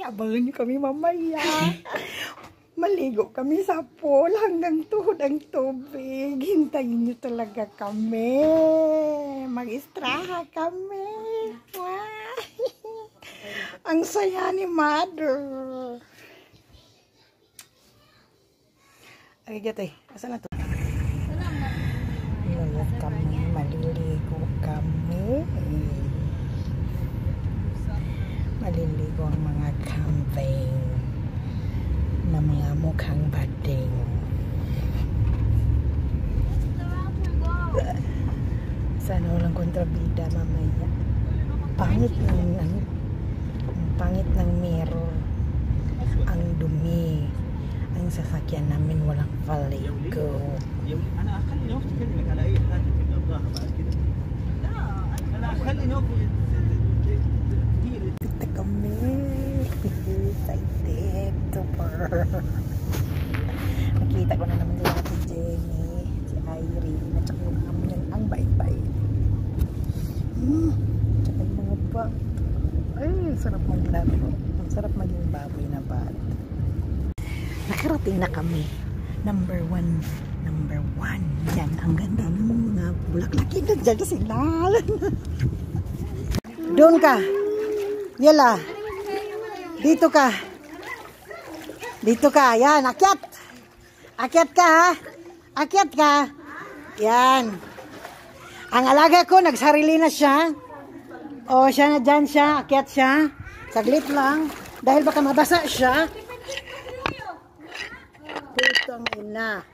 Abangan nyo kami mamaya. Maligo kami sa pool hanggang tuhod ang tubig. Hintayin nyo talaga kami. Mag-istraha kami. Wow. Ang saya ni Mother. Ay, gati. Asan na to? Lalat kami. Maliligo kami. Maliligo ang mga camping na mga mukhang bading. Sana walang kontrabida mamaya. Pangit ng mirror. Ang dumi. Ang sasakyan namin walang paligo. Kita kami. Excited. Super. Nakita ko na naman nila si Jenny, si Irene, at saka yung amin ang bye-bye. Tsaka yung mga ba. Ay, sarap maglaro. Ang sarap maging baboy na bat. Nakarating na kami. Number one. Yan, ang ganda ng mga bulaklaki na dyan sila. Doon ka. Yala. Dito ka. Dito ka. Yan, akyat. Akyat ka, ha? Akyat ka. Yan. Ang alaga ko, nagsarili na siya. O, siya na dyan siya. Akyat siya. Saglit lang. Dahil baka mabasa siya. Putang ina.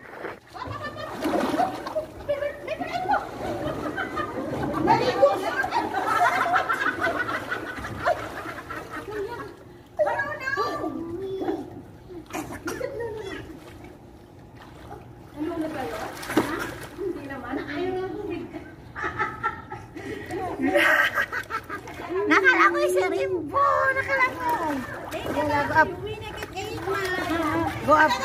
Nakalangoy si Rimbo. Nakalangoy. Go up. Go up.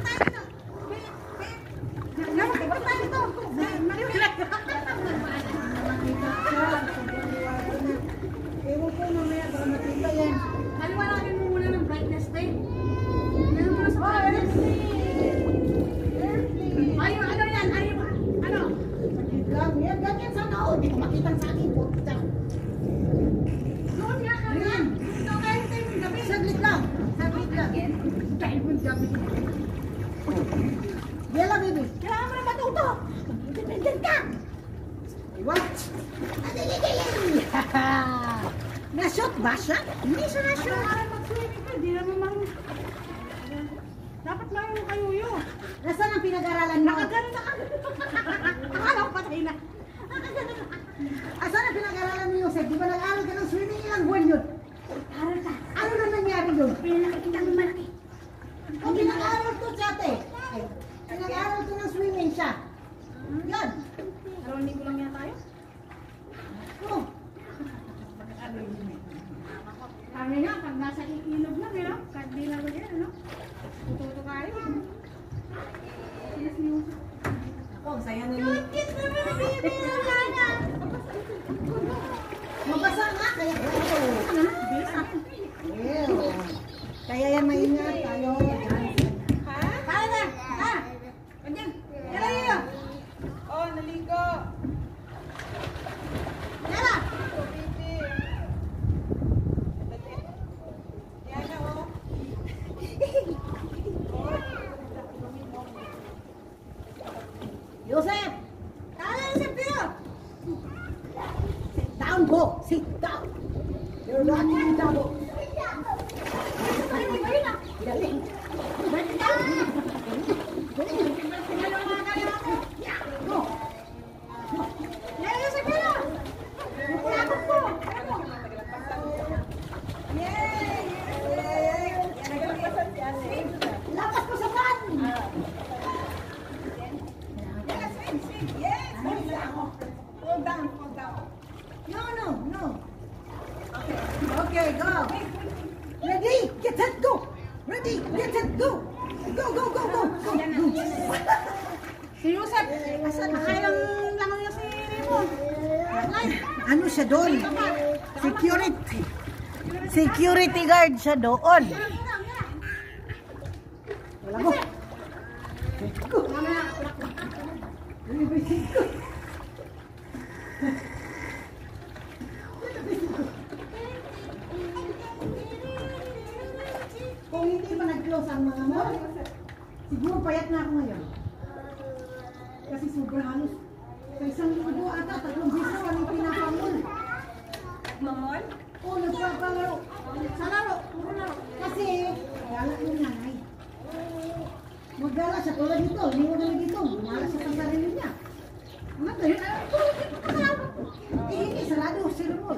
Ewan ko mamaya baka makita yan. Haliwanagin mo muna ng brightness, tayo. Ganun mo na sa brightness. Ayun, ano yan? Ano? Sakit lang. Yan, ganyan sa noon. Hindi ko makita sa akin po. Noon nga ka yan. Ito kayo tayo ng gabi. Saglit lang. Saglit lang. Tayo mo ng gabi. Yala, baby. Kailangan mo na matuto. Dependent ka. What? Na-shoot ba siya? Hindi siya na-shoot. Kailangan mag-swimming ka. Hindi naman mang... Dapat marunong kayo yun. Nasaan ang pinag-aralan mo? Nakagano na ka. Akala ko patay na. Asan ang pinag-aralan mo, Yosef? Di ba nag-aral ka ng swimming ilang buwan yun? Aral ka. Ano na nangyari yun? Pinakikita mo malaki. O pinag-aral to siya, ate. Ay, pinag-aral to ng swimming siya. Yan. Dalawang linggo lang yata tayo. Oh. Kami nga, pag nasa ilog lang, eh, no? Kahit di lang yan, no? Tututo kayo. Ako, ang saya na yun. Yung kiss naman na baby, Lana! Mabasa nga, kaya Ano na? Bisa. Kaya yan maingat tayo. Ha? Kaya na! Ha? Ganyan! Kaya yun! Oh, naligo. Kaya! Yan na, oh. Yosef! Kaya na siya, Pio! Sit down, Bo! Sit down! You're rocking the double. Galing. Go! Kaya na siya, Pio! Lapot po! Lapas ko sa pan! Fall down, fall down. No. Okay, go. Ready? Get set, go. Ready? Get set, go. Go. Si Yusef! Nakailang lang niya si Rimo. Ano siya doon? Security. Security guard siya doon. Wala mo. Kung hindi pa nag-close ang mga mall, siguro payat na ako ngayon. Kasi sobrang halos. Sa isang linggo ata, 3 beses na kami pinapamol. Mamol? Oo, nagpapalaro. Sa laro, puro laro. Kasi, gala yung nanay. Maggala siya, tulad dito, hindi mo naman dito. Gumala siya sa sarili niya. Ano ba yun? Hindi, sarado, sila mo.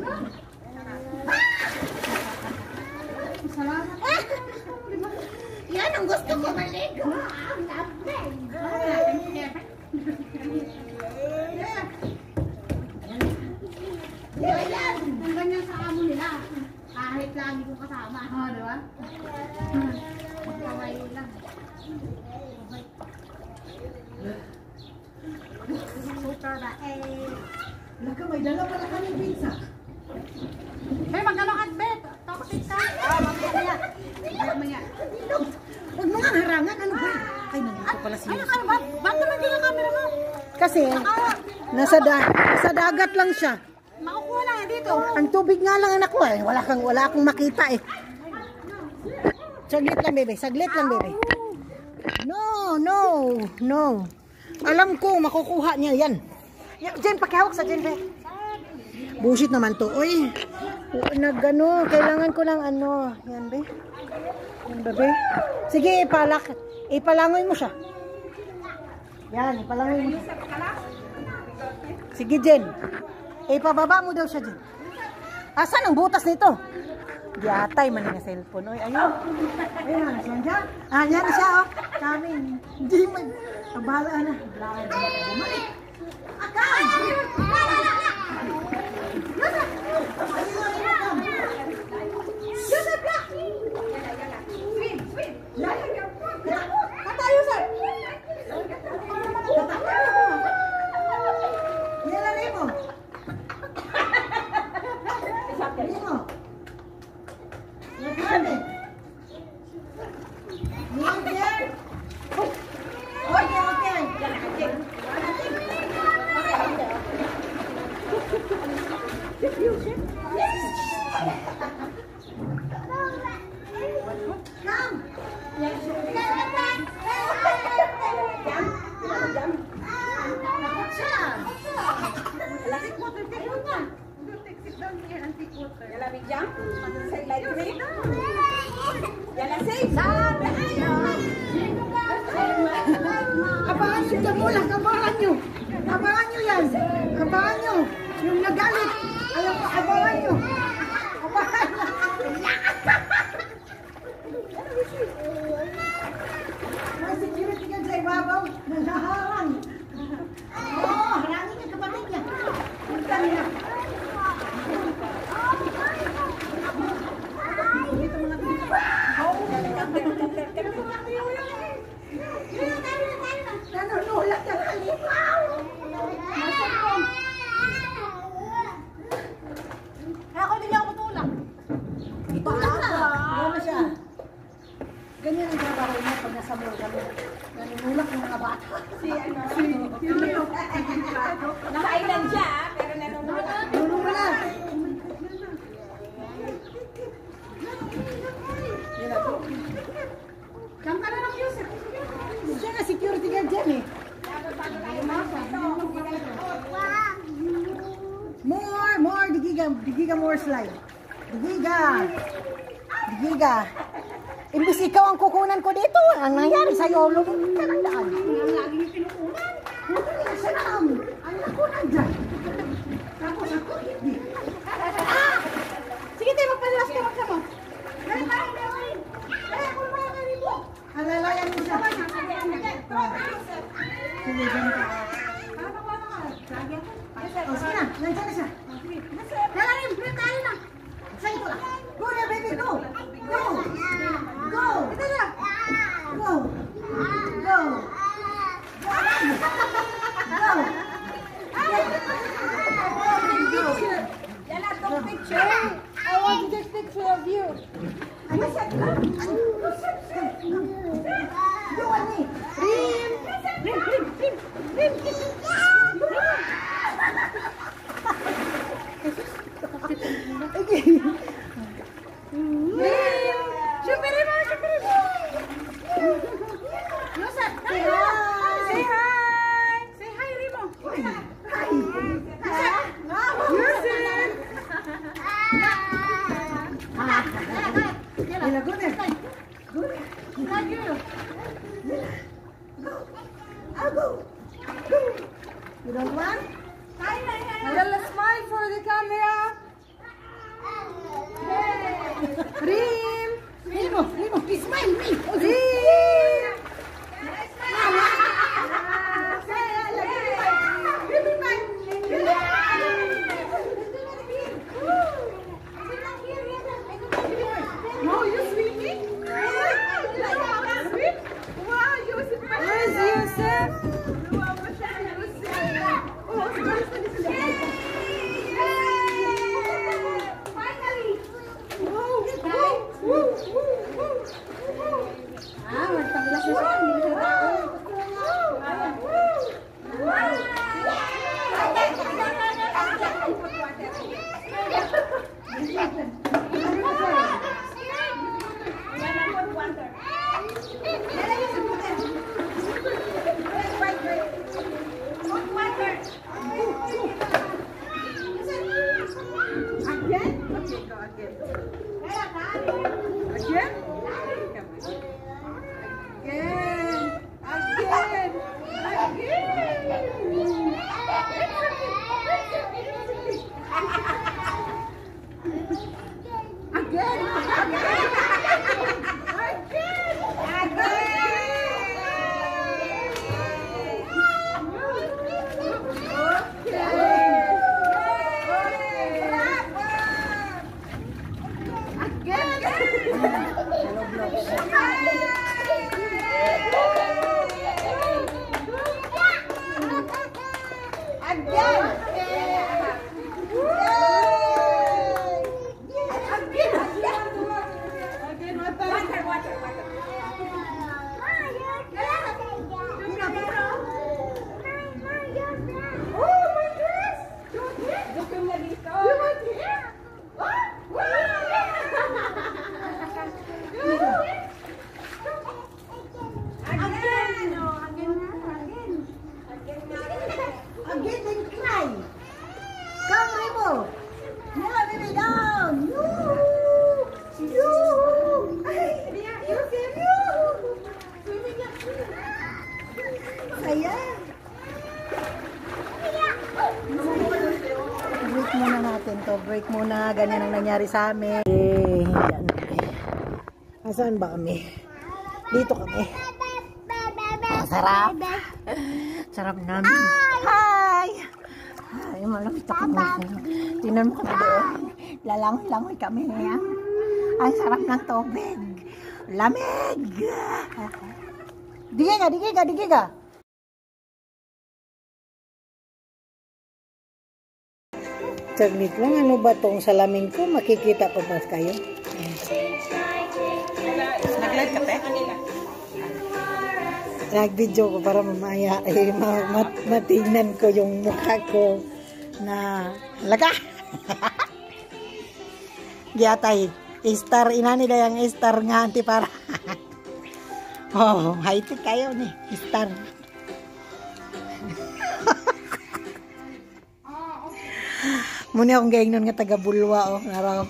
Salamat. Yan ang gusto ko maligo. Ang lapay. Yan. Ang ganyan sa amo nila. Kahit lagi kong kasama. Di ba? Magkaway lang. Super ba? Laka, may dala pala kami pizza. Magkano ka, Bet? Toxic ka? Mamaya. Huwag mo nga harangan, ano ba? Ay, nandito pala si Ano ka ba? Ba't naman din ang camera mo? Kasi, nasa dagat lang siya. Makukuha lang yan dito. Ang tubig nga lang anak ko eh. Wala akong makita eh. Saglit lang, bebe. Saglit lang, bebe. No. Alam ko, makukuha niya yan. Jen, pakihawak sa Jen, be. Bullshit naman to. Uy, nagano, kailangan ko lang ano. Yan, be. Yan, bebe. Sige, ipalangoy mo siya. Yan, ipalangoy mo siya. Sige, Jen. Ipababa mo daw siya, Jen. Asan ang butas nito? Diatay man yung cellphone. Oy, ayun. Ayun, nasiyan dyan. Yan na siya, oh. Kami. Hindi man. Abala na. Blangan na tayo bumalik. Akam! Katayo, sir. Yan na rin mo. Rimo. Abangan nyo yan. Abangan nyo. Yung nagalit. Alam ko, abangan nyo. Abangan nyo. May security ka sa ibabaw. Nahaharang. Oo, harangin niya kapatid niya. Punta niya. Nanunulak ka kalipaw. Ako hindi ako matulak. Itulak na. Gano'n siya. Ganyan ang trabaho niya pag nasa mall kami. Nanunulak ng mga bata. Naka-island siya, pero nanunulak. Nanunulak. Diyan ka na lang, Yusef. Siya nga security guard dyan eh. More. Digiga more slide. Digiga. Imbis ikaw ang kukunan ko dito. Ang nangyari sa'yo, lumang ka ng daan. Ang lagi yung pinukunan. Hindi siya na ang nakunan dyan. Tapos ako, hindi. Sige, tayo magpalilas ka mo. Dali tayo, Mary. Dali, ako naman ang narinig mo. Alalayan mo siya. Sige, dyan ka. O, sige na. Nandiyan na siya. Dala rin, bring tayo na. Sa'yo ko lang. Go na, baby, go. Go. Go. Ito na. Go. Go. Go. Yan na, itong picture. I want to take picture of you. Syukurin mo, syukurin mo. Yusef, Say hi. Say hi. say hi, Rimo. Mila, go there. Love you. I'll go. Go. You don't want? Yalla, smile for the camera. Rim. Rimo, smile me. Rim. No, you sweetie. Wow, Yusuf. Where's Yusuf? Ah, magpaglas na siya. Hindi siya Break muna, ganyan ang nangyari sa amin. Eh, yan. Nasaan ba kami? Dito kami. Sarap. Sarap namin. Hi! Ay, malamit ako. Tingnan mo kami doon. Lalangoy-langoy kami. Ang sarap ng tubig. Lamig! Digi ka. Saglit lang, ano ba tong salamin ko? Makikita ko ba kayo? Nag-live ka, te? Nag-video ko para mamaya matignan ko yung mukha ko na laga. Giyatay, star, inani na yung star nga anti para. Oh, high-tech kayo ni, star. Muna akong gaing nun nga taga-bulwa, oh, naraw.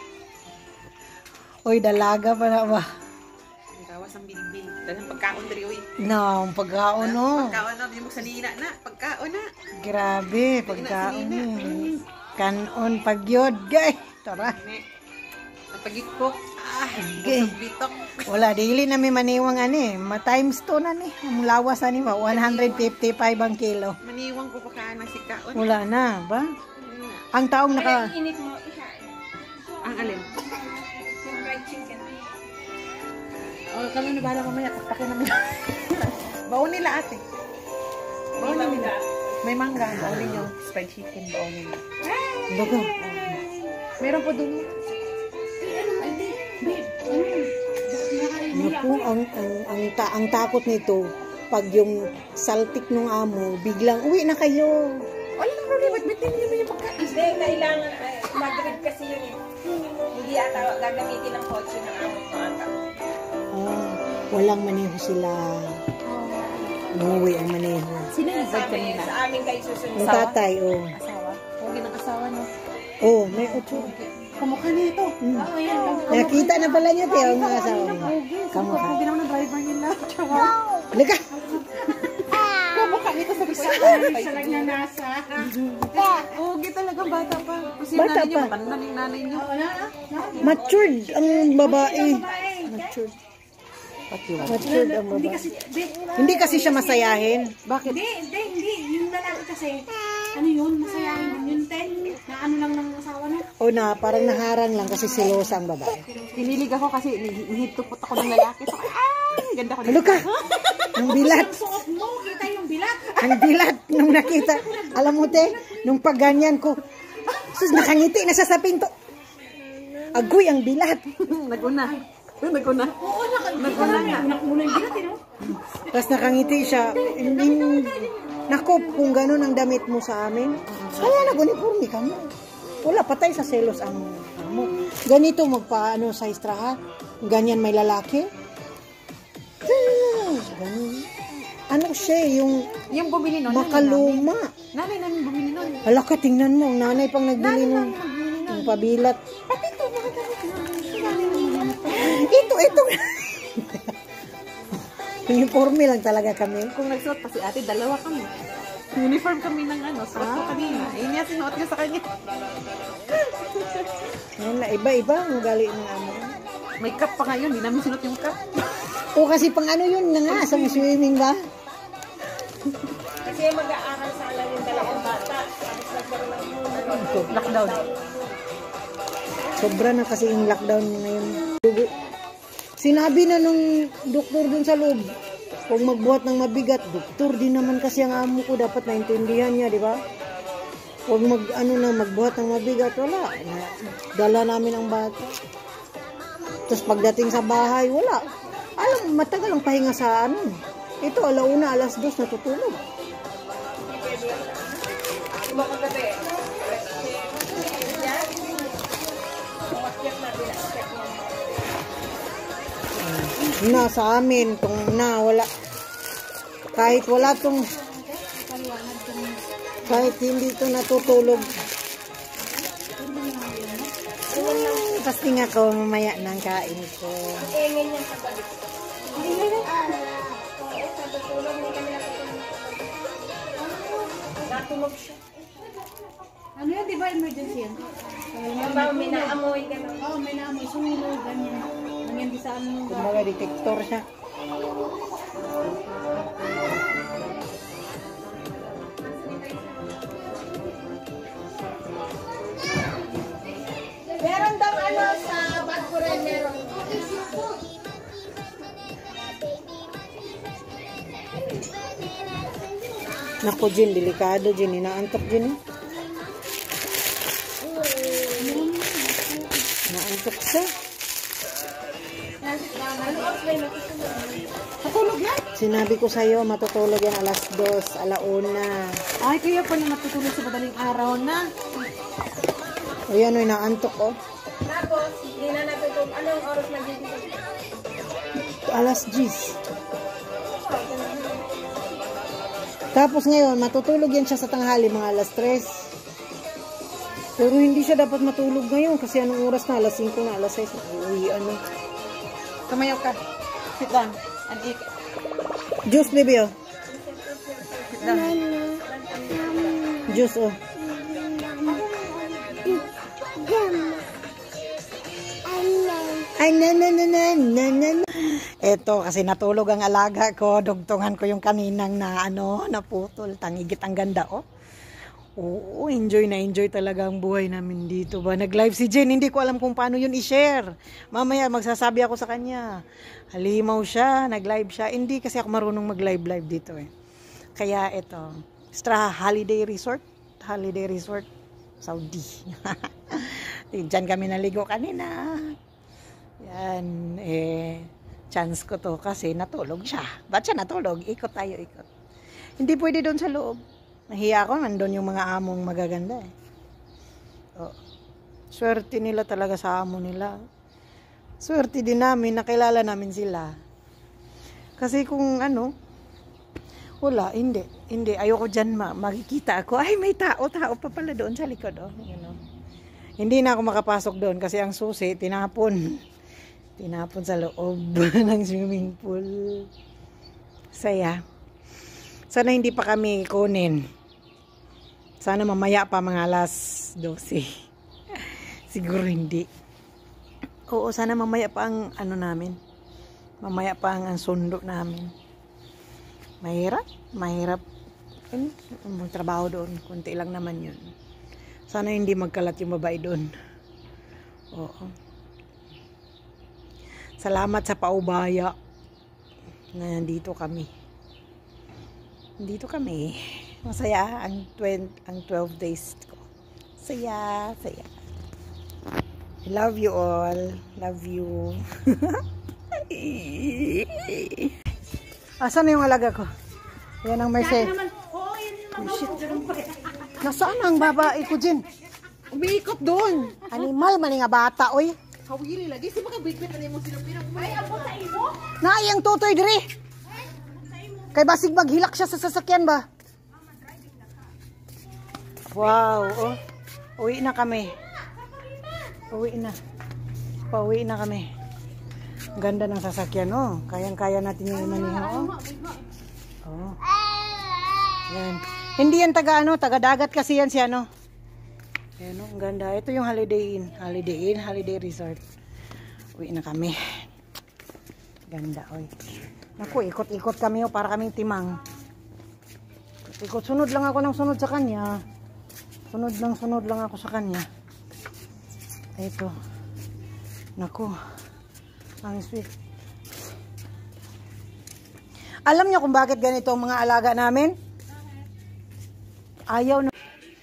Uy, dalaga pa na ba? Kawas ang bilbil. Dahil pagkaon dari, uy. No, pagkaon, no. Pagkaon na, di mo sanina na. Pagkaon na. Grabe, pagkaon eh. Kanon, pagyod, guys. Tara. Pagikpok. Okay. Bitok. Wala, dili na may maniwang ani. Ma-times 2 na ni. Ang lawas na ni ba? 155 ang kilo. Maniwang ko pa ka ng sikaon. Wala na, ba? Ang taong naka... Init mo isa. Ang alin? Yung fried chicken. Oh, kami na bahala mamaya. Pakpakin namin. Baon nila ate. Baon nila. May mangga. Baonin yung fried chicken. Baonin nila. Bago. Meron po dun. Naku, ang takot nito. pag yung saltik ng amo, biglang, uwi na kayo. Wala nang problema. Bitin niyo yung pagkain. Hindi, kailangan, mag-read kasi yun eh. Hindi ata gagamitin ng kotse ng amo ko ata. Walang maneho sila. Umuwi ang maneho. Sino yung bag kanina? Sa amin kayo susunod. Ang tatay, oh. Asawa? Huwag ng asawa, no? Oh, may utso. Kamukha niya ito. Oo, yan. Nakita na pala niya, Teo, ang mga asawa niya. Kamukha. Hindi naman ang driver nila. Halika! Kamukha nito sa bisa. Sa nagnanasa. Huwag talaga bata pa. Kasi Bata nanay niyo, pa. matanda ng nanay niyo. Matured ang babae. Matured. Matured ang Hindi babae. kasi, Hindi kasi siya masayahin. Bakit? hindi. Yung lalaki kasi, ano yun, masayahin din yun, ten. Na ano lang ng asawa na. O na, parang naharang lang kasi silosa ang babae. Pinilig ako kasi nihitupot ako ng lalaki. So, ay, ganda ko. Ano ka? Ang bilat. Ang suot mo, kita yung bilat. Ang bilat nung nakita. Alam mo, te, nung pagganyan ko, sus, nakangiti na siya sa pinto. Agoy, ang bilat. Naguna. Naguna. Oo, naguna nga. Nakuna yung bilat, no? Tapos nakangiti siya. Naku, kung ganun ang damit mo sa amin, kaya nag-uniforme ka mo. Wala, patay sa selos ang mo. Ganito magpaano sa istraha. Ganyan may lalaki. Ganun. Ano siya, yung Bumili nun. makaluma. Nanay namin bumili nun. Hala ka, tingnan mo. Ang nanay pang nagbili ng pabilat. Ito. Uniforme lang talaga kami. Kung nagsuot pa si ate, dalawa kami. Uniform kami ng suot ko kanina. Ayun niya, sinuot niya sa kanya. Yan na, iba-iba ang gali ng amo. May cup pa ngayon, hindi namin sinuot yung cup. O kasi pang ano yun na nga, sa swimming ba? Kasi mag-aaral sana yung dalawang bata. Tapos nagkaroon ng Lockdown. Sobra na kasi yung lockdown ngayon. Sinabi na nung doktor dun sa loob, kung magbuhat ng mabigat, doktor din naman kasi ang amo ko, dapat naintindihan niya, di ba? Huwag magbuhat ng mabigat, wala. Dala namin ang bata. Tapos pagdating sa bahay, wala. Alam, matagal ang pahinga sa ano. Ito, 1:00, 2:00 natutulog. Na sa amin, kung na wala, kahit wala tong, kahit hindi to natutulog, pasti nga ko mamaya ng kain ko. natulog siya. Ano yan, di ba emergency yan? May naamoy gano'n. Oo, may naamoy, sumulog, ganyan. Ganyan di sa ano. Kumbaga detector siya. Meron daw ano sa bag ko rin, meron. Naku, Jin, delikado, Jin. Inaantok, Jin. Naantok siya. Natulog yan? Sinabi ko sa'yo, matutulog yan 2:00, 1:00. Ay, kaya pala natutulog sa madaling araw na. O yan, inaantok, oh. Tapos, hindi na natutulog. Anong oras nagigising? 10:00. Tapos ngayon, matutulog yan siya sa tanghali, mga 3:00. Pero hindi siya dapat matulog ngayon kasi anong oras na? 5:00 na, 6:00. Uy, ano. Kamayaw ka. Sit down and eat. Juice, baby, oh. Sit down. Juice, oh. Ay, na. Eto, kasi natulog ang alaga ko. Dugtungan ko yung kaninang na, naputol. Tangigit ang ganda, oh. Oo, enjoy talaga ang buhay namin dito ba. Nag-live si Jen, hindi ko alam kung paano yun i-share. Mamaya magsasabi ako sa kanya. Halimaw siya, nag-live siya. Hindi kasi ako marunong mag-live dito eh. Kaya ito, Holiday Resort, Saudi. Diyan kami naligo kanina. Yan, Chance ko to kasi natulog siya. Ba't siya natulog? Ikot tayo, ikot. Hindi pwede doon sa loob. Nahiya ako, nandun yung mga among magaganda eh. Oh. Swerte nila talaga sa amo nila. Swerte din namin, nakilala namin sila. Kasi kung ano, wala, hindi. Ayoko dyan makikita ako. Ay, may tao pa pala doon sa likod. Oh, you know. Hindi na ako makapasok doon kasi ang susi, tinapon sa loob ng swimming pool. Saya. Sana hindi pa kami kunin. Sana mamaya pa mga alas 12. Siguro hindi. Oo, sana mamaya pa ang ano namin. Mamaya pa ang sundo namin. Mahirap. Ang trabaho doon, kunti lang naman yun. Sana hindi magkalat yung babae doon. Oo. Salamat sa paubaya na nandito kami. Masaya ang 12 days ko. Saya. I love you all. Love you. Asan na yung alaga ko? Yan ang Mercedes. Oh, shit. Nasaan ang babae ko dyan? Umiikot doon. Animal, mali nga bata, oy. Hawiri lagi. Sino ka bigpit na mo sila pinang Ay, ako sa imo? Naayang tutoy dire. Kay basig maghilak siya sa sasakyan ba? Wow, oh. Uwi na kami. Pauwi na kami. Ang ganda ng sasakyan, oh. Kayang-kaya natin yung maniho, oh. Oh. Yan. Hindi yan taga dagat kasi yan si ano. Ayan, oh, ang ganda. Ito yung Holiday Inn, Holiday Resort. Uwi na kami. Ganda, oy. Naku, ikot-ikot kami, oh, para kaming timang. Ikot, sunod lang ako ng sunod sa kanya. Sunod lang ako sa kanya. Ito. Naku. Ang sweet. Alam niyo kung bakit ganito ang mga alaga namin? Ayaw na.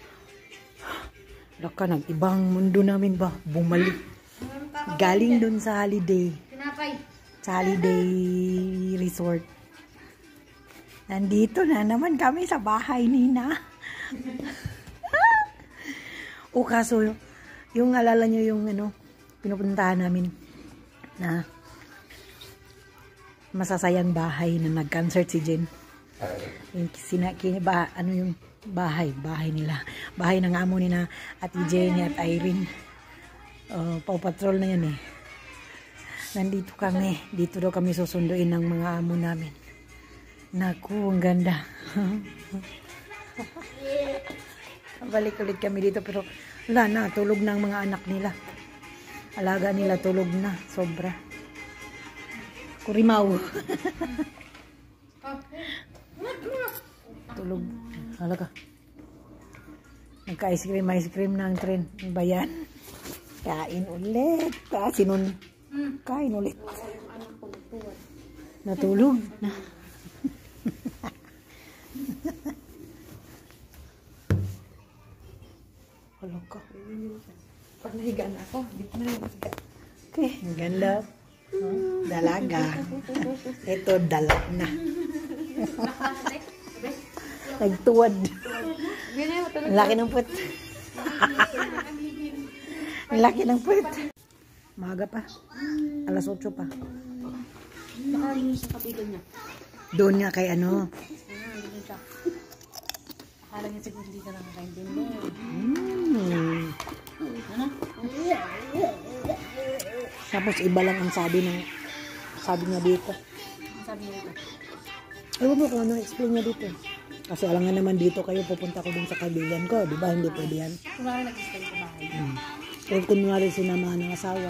Laka, nag-ibang mundo namin ba? Bumalik. Galing dun sa holiday. Sa holiday resort. Nandito na naman kami sa bahay ni Nina. O kaso, yung alala nyo yung pinupuntahan namin na masasayang bahay na nag-concert si Jen. Yung bahay nila. Bahay ng amo ni na Ate Jenny at Irene. Paw Patrol na yan eh. Nandito kami. Dito daw kami susunduin ng mga amo namin. Naku, ang ganda. Balik ulit kami dito pero wala na, tulog na ang mga anak nila. Alaga nila tulog na, sobra. Kurimaw. Tulog. Alaga. Nagka-ice cream na ang tren. Ano ba yan? Kain ulit. Kain ulit. Natulog. Walang ka. Pag nahiga na ako, dito na lang. Okay, ang ganda. Dalaga. Ito, dalag na. Nagtuwad. Ang laki ng puwet. Ang laki ng puwet. Maga pa. Alas 8 pa. Baka yun sa kapitol niya. Doon nga kay ano. Akala niya siguro hindi ka lang nakaintindi. Tapos iba lang ang sabi niya dito. Sabi niya ito. Ewan mo kung ano explain niya dito. Kasi alam nga naman dito kayo pupunta ko dun sa kabilan ko. Di ba? Hindi pwede yan. Kumari nag-stay sa bahay. Pero kunwari sinamahan ng asawa.